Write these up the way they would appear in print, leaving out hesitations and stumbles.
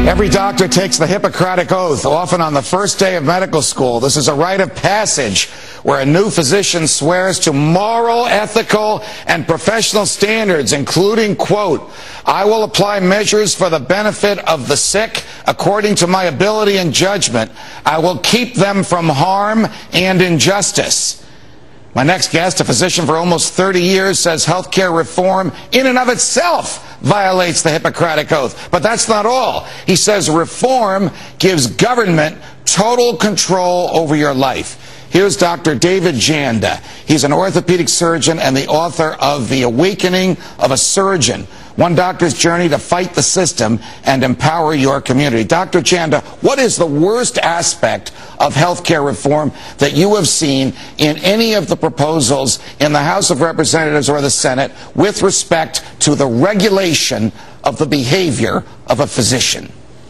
Every doctor takes the Hippocratic Oath, often on the first day of medical school. This is a rite of passage where a new physician swears to moral, ethical, and professional standards, including, quote, "I will apply measures for the benefit of the sick according to my ability and judgment. I will keep them from harm and injustice." My next guest, a physician for almost 30 years, says healthcare reform in and of itself violates the Hippocratic Oath. But that's not all. He says reform gives government total control over your life. Here's Dr. David Janda. He's an orthopedic surgeon and the author of The Awakening of a Surgeon, One Doctor's Journey to Fight the System and Empower Your Community. Dr. Janda, what is the worst aspect of healthcare reform that you have seen in any of the proposals in the House of Representatives or the Senate with respect to the regulation of the behavior of a physician?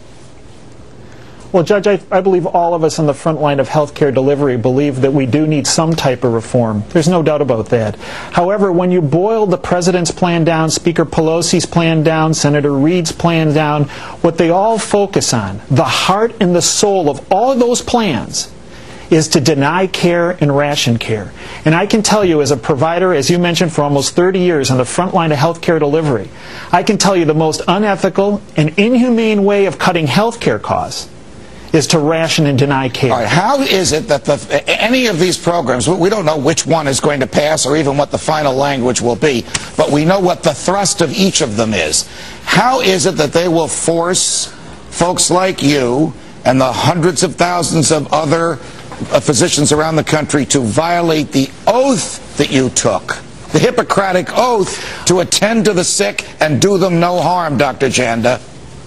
Well, Judge, I believe all of us on the front line of healthcare delivery believe that we do need some type of reform. There's no doubt about that. However, when you boil the President's plan down, Speaker Pelosi's plan down, Senator Reid's plan down, what they all focus on, the heart and the soul of all of those plans, is to deny care and ration care. And I can tell you, as a provider, as you mentioned, for almost 30 years on the front line of healthcare delivery, I can tell you the most unethical and inhumane way of cutting healthcare costs is to ration and deny care. All right, how is it that any of these programs, we don't know which one is going to pass or even what the final language will be, but we know what the thrust of each of them is. How is it that they will force folks like you and the hundreds of thousands of other physicians around the country to violate the oath that you took, the Hippocratic Oath, to attend to the sick and do them no harm, Dr. Janda?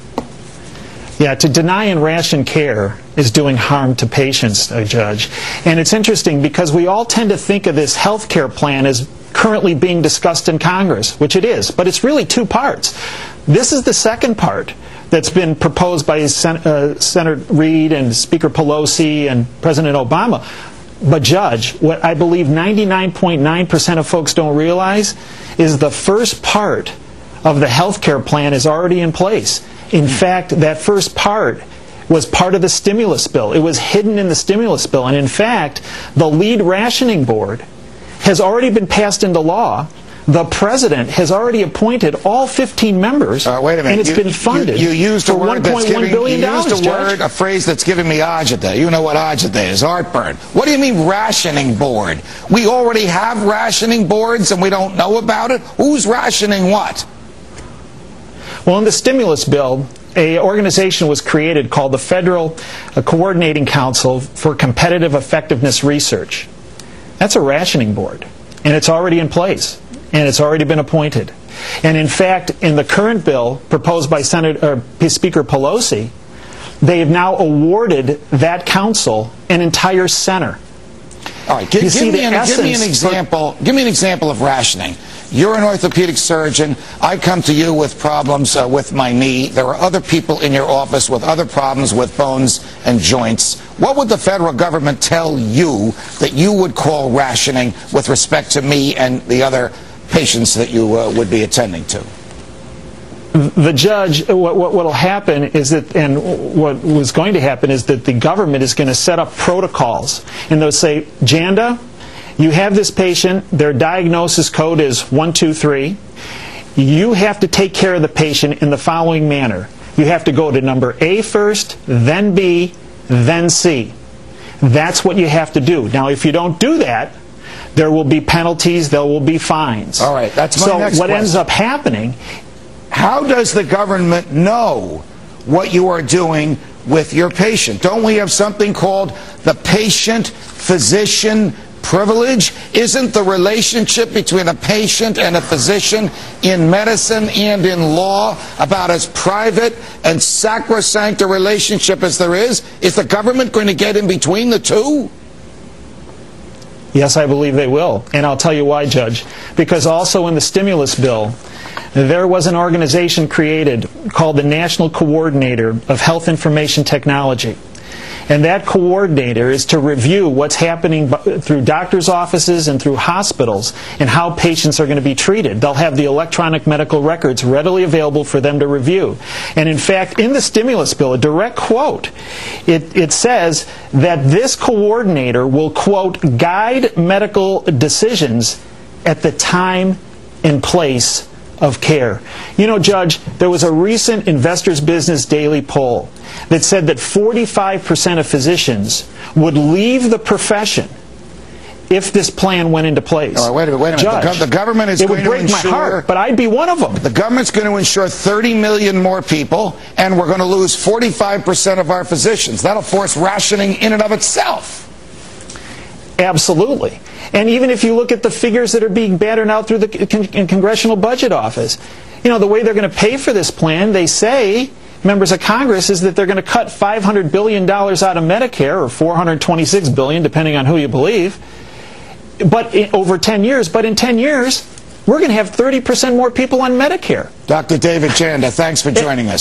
Yeah, to deny and ration care is doing harm to patients, Judge. And it's interesting because we all tend to think of this health care plan as currently being discussed in Congress, which it is, but it's really two parts. This is the second part that's been proposed by Senator Reid and Speaker Pelosi and President Obama. But Judge, what I believe 99.9% of folks don't realize is the first part of the health care plan is already in place. In fact, that first part was part of the stimulus bill. It was hidden in the stimulus bill. And in fact, the lead rationing board has already been passed into law. The President has already appointed all 15 members, wait a minute. And it's been funded you used for $1.1 billion. You used a phrase that's giving me agita. You know what agita is, heartburn. What do you mean rationing board? We already have rationing boards and we don't know about it? Who's rationing what? Well, in the stimulus bill, an organization was created called the Federal Coordinating Council for Competitive Effectiveness Research. That's a rationing board, and it's already in place, and it's already been appointed. And in fact, in the current bill proposed by Speaker Pelosi, they have now awarded that council an entire center. All right, give me an example of rationing. You're an orthopedic surgeon. I come to you with problems with my knee. There are other people in your office with other problems with bones and joints. What would the federal government tell you that you would call rationing with respect to me and the other patients that you would be attending to? The judge, what will happen is that, and what was going to happen is that the government is going to set up protocols, and they'll say, Janda, you have this patient, their diagnosis code is 123. You have to take care of the patient in the following manner. You have to go to number A first, then B, then C. That's what you have to do. Now, if you don't do that, there will be penalties, there will be fines. All right, that's my next question. So what ends up happening... How does the government know what you are doing with your patient? Don't we have something called the patient-physician privilege? Isn't the relationship between a patient and a physician in medicine and in law about as private and sacrosanct a relationship as there is? Is the government going to get in between the two? Yes, I believe they will. And I'll tell you why, Judge. Because also in the stimulus bill, there was an organization created called the National Coordinator of Health Information Technology. And that coordinator is to review what's happening through doctors' offices and through hospitals and how patients are going to be treated. They'll have the electronic medical records readily available for them to review. And in fact, in the stimulus bill, a direct quote, it says that this coordinator will, quote, guide medical decisions at the time and place of care. You know, Judge, there was a recent Investor's Business Daily poll that said that 45% of physicians would leave the profession if this plan went into place. Oh, wait a minute. Judge, the government is going to ensure... It would break my heart, but I'd be one of them. The government's going to insure 30 million more people, and we're going to lose 45% of our physicians. That'll force rationing in and of itself. Absolutely. And even if you look at the figures that are being battered out through the Congressional Budget Office, you know, the way they're going to pay for this plan, they say, members of Congress, is that they're going to cut $500 billion out of Medicare, or $426 billion, depending on who you believe, but over 10 years. But in 10 years, we're going to have 30% more people on Medicare. Dr. David Janda, thanks for joining us.